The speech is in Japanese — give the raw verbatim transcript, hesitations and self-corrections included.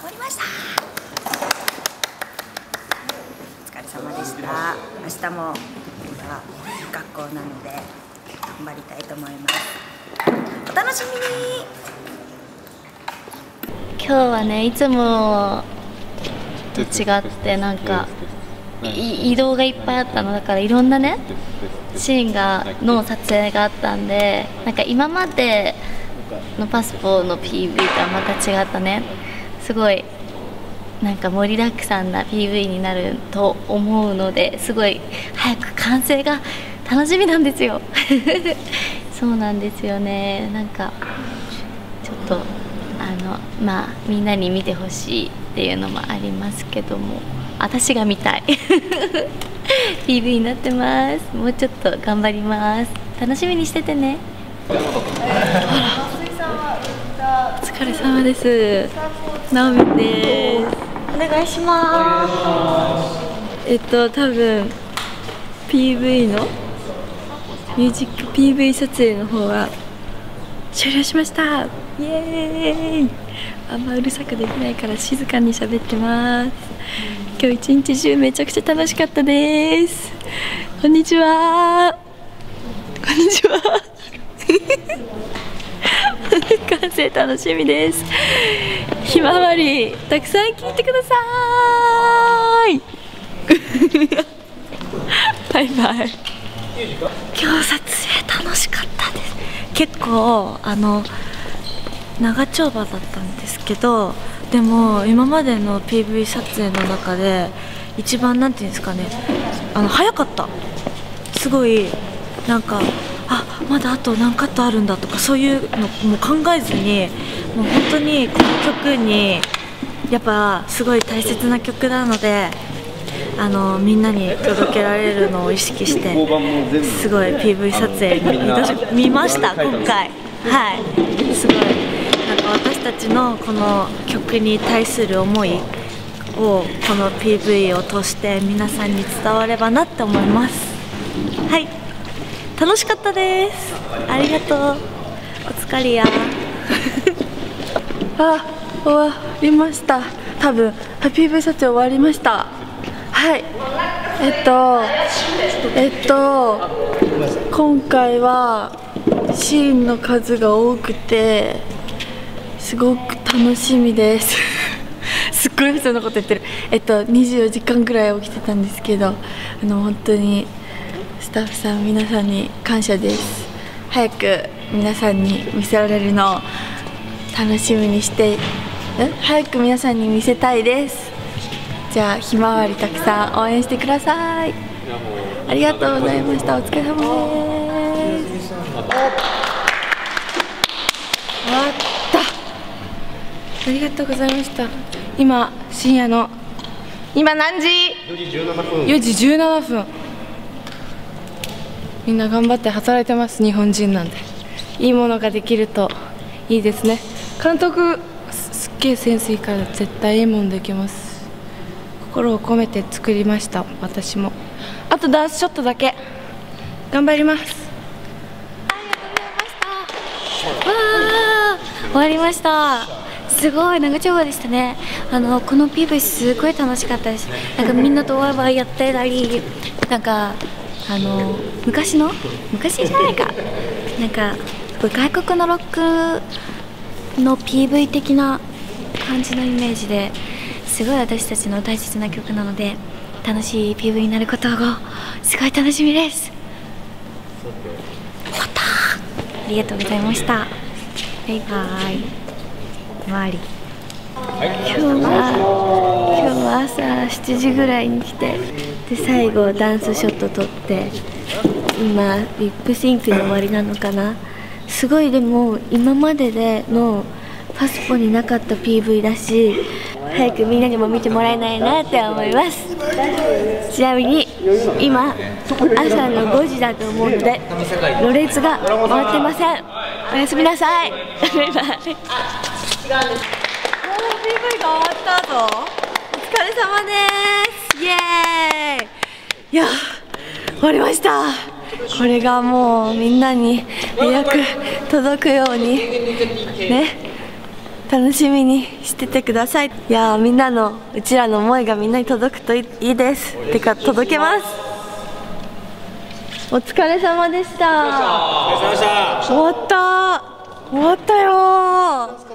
わりました。お疲れ様でした。明日も学校なので頑張りたいと思います。お楽しみに。 今日はね、いつもと違ってなんか移動がいっぱいあったのだから、いろんなねシーンがの撮影があったんで、なんか今までのパスポの ピーブイ とはまた違ったね、すごいなんか盛りだくさんな ピーブイ になると思うので、すごい早く完成が楽しみなんですよそうなんですよね。なんかちょっとあのまあみんなに見てほしいっていうのもありますけども、私が見たいピーブイ になってます。もうちょっと頑張ります。楽しみにしててね。お疲れ様です。ナオミンです。お願いします。えっと多分 ピーブイ のミュージック ピーブイ 撮影の方は終了しました。イエーイ。あんまうるさくできないから静かに喋ってます。今日一日中めちゃくちゃ楽しかったです。こんにちは。こんにちは完成楽しみです。ひまわりたくさん聞いてくださいバイバイ。今日撮影楽しかったです。結構あの長丁場だったんですけど、でも今までの ピーブイ 撮影の中で一番なんていうんですかね、あの早かった。すごいなんか、あ、まだあと何カットあるんだとかそういうのも考えずに、もう本当にこの曲にやっぱすごい大切な曲なので、あのみんなに届けられるのを意識してすごい ピーブイ 撮影に見ました今回。はい、すごいなんか私たちのこの曲に対する思いをこの ピーブイ を通して皆さんに伝わればなって思います。はい、楽しかったです。ありがとう。お疲れやあ、終わりました。多分 ピーブイ 撮影終わりました。はい、えっとえっと今回はシーンの数が多くてすごく楽しみですすっごい普通のこと言ってる。えっとにじゅうよじかんぐらい起きてたんですけど、あの本当にスタッフさん皆さんに感謝です。早く皆さんに見せられるのを楽しみにして早く皆さんに見せたいです。じゃあひまわりたくさん応援してください。ありがとうございました。お疲れ様です。終わった。ありがとうございました。今深夜の今何時？よじじゅうななふん。よじじゅうななふん。みんな頑張って働いてます。日本人なんでいいものができるといいですね。監督すっげえセンスいいから絶対いいものできます。心を込めて作りました。私もあとダンスショットだけ頑張ります。 ありがとうございました。わー、終わりました。すごい長丁場でしたね。あのこの ピーブイ すごい楽しかったです。なんかみんなとワイワイやってたり、なんかあの昔の昔じゃないか、なんか外国のロックの ピーブイ 的な感じのイメージで、すごい私たちの大切な曲なので楽しい ピーブイ になることがすごい楽しみです。終わった。ありがとうございました。バイバイ。周り今日は今日は朝しちじぐらいに来て、で最後ダンスショット撮って、今リップシンクの終わりなのかな。すごいでも今まででのパスポになかった ピーブイ だし、早くみんなにも見てもらえないなって思います。ちなみに今朝のごじだと思うのでろれつが終わってません。おやすみなさい。バイバイ。ピーブイ が終わったぞ。お疲れ様です。イエーイ。いや終わりました。これがもうみんなに早く届くようにね楽しみにしててください。いやー、みんなのうちらの思いがみんなに届くといいです。てか届けます。お疲れ様でした。 お疲れ様でした。 終わった終わったよー。